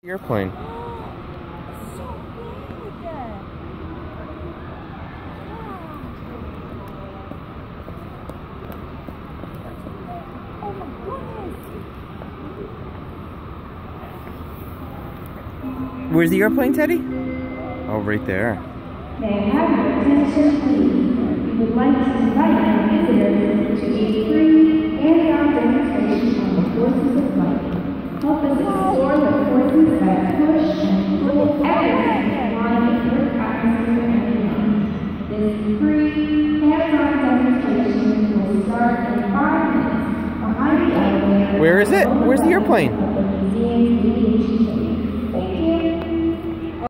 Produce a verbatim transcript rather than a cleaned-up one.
Airplane. Where's the airplane, Teddy? Oh, right there. May I have your attention, please? We would like to invite our visitors to a free hands-on demonstration on the forces of light. Help us explore the forces that push and pull everything flying in Earth atmosphere and beyond. This free hands-on demonstration will start in five minutes behind the elevator. Where is it? Where's the airplane? Of the Museum's Aviation Center.